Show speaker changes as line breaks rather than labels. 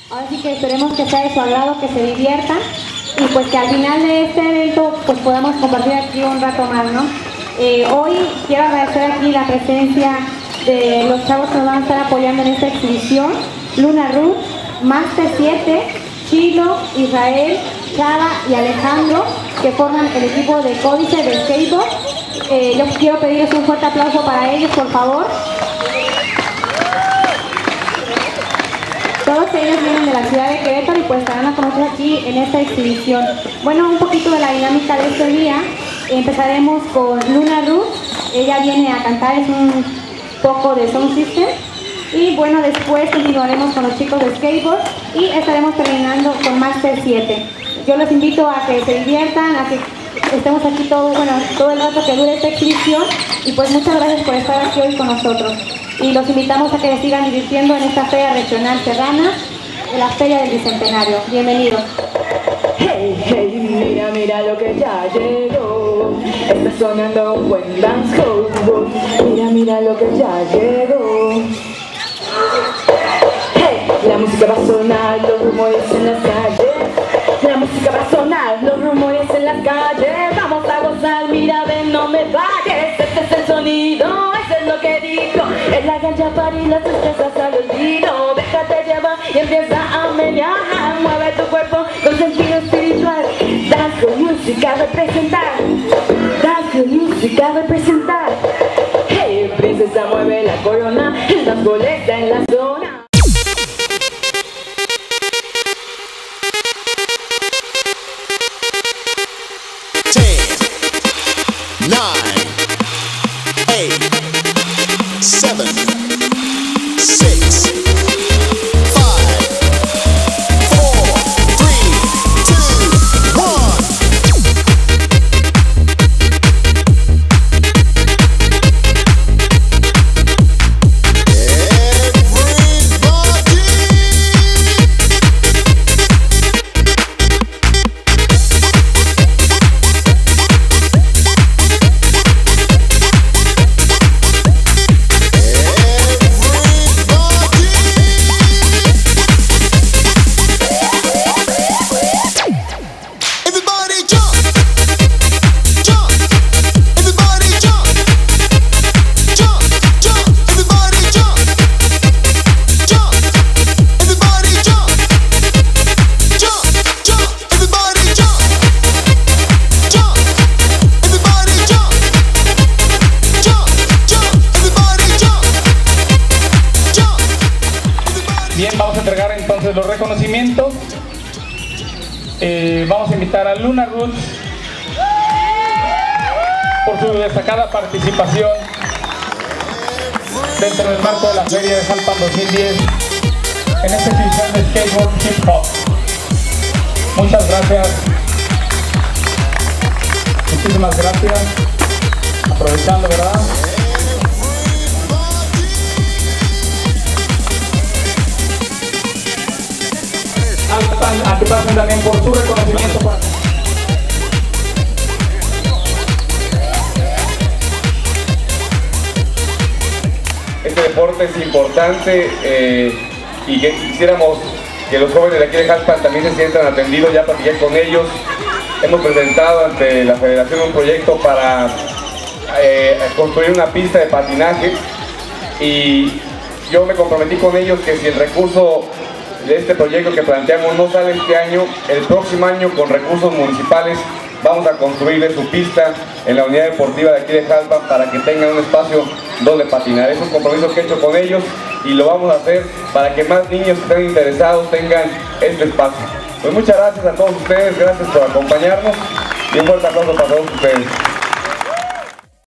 Ahora sí que esperemos que sea de su agrado, que se diviertan y pues que al final de este evento pues podamos compartir aquí un rato más, ¿no? Hoy quiero agradecer aquí la presencia de los chavos que nos van a estar apoyando en esta exhibición: Luna Ruth, Master 7, Chilo, Israel, Chava y Alejandro, que forman el equipo de Códice de Skateboard. Yo quiero pedirles un fuerte aplauso para ellos, por favor. Todos ellos vienen de la ciudad de Querétaro y pues estarán a conocer aquí en esta exhibición. Bueno, un poquito de la dinámica de este día. Empezaremos con Luna Ruth. Ella viene a cantar, es un poco de sound system. Y bueno, después continuaremos con los chicos de skateboard y estaremos terminando con Master 7. Yo los invito a que se diviertan, a que estemos aquí todo el rato que dure esta exhibición, y pues muchas gracias por estar aquí hoy con nosotros. Y los invitamos a que se sigan divirtiendo en esta Feria Regional Serrana, en la Feria del Bicentenario. Bienvenidos.
Hey, hey, mira, mira lo que ya llegó. Está sonando un buen dancehall. Mira, mira lo que ya llegó. Hey, la música va a sonar, los rumores en las calles. La música va a sonar, los rumores en las calles. Vamos a gozar, mira, ven, no me falles. Este es el sonido, eso es lo que digo. Es la gancha para ir las tristezas al olvido. Déjate llevar y empieza a menear. Mueve tu cuerpo con sentido espiritual. Dancehall Music a representar. Dancehall Music a representar. Hey, princesa, mueve la corona. El dancehall está en la zona.
9, 8, 7, 6, 5, 4, 3, 2, 1.
Bien, vamos a entregar entonces los reconocimientos. Vamos a invitar a Luna Ruth por su destacada participación dentro del marco de la Feria de Jalpan 2010 en esta exhibición de skateboard hip hop. Muchas gracias. Muchísimas gracias. Aprovechando, ¿verdad? A que pasen también por su reconocimiento para...
Este deporte es importante y que quisiéramos que los jóvenes de aquí de Jalpan también se sientan atendidos. Ya platiqué con ellos, hemos presentado ante la federación un proyecto para construir una pista de patinaje, y yo me comprometí con ellos que si el recurso de este proyecto que planteamos no sale este año, el próximo año con recursos municipales vamos a construirle su pista en la unidad deportiva de aquí de Jalpan para que tengan un espacio donde patinar. Es un compromiso que he hecho con ellos y lo vamos a hacer para que más niños que estén interesados tengan este espacio. Pues muchas gracias a todos ustedes, gracias por acompañarnos y un fuerte aplauso para todos ustedes.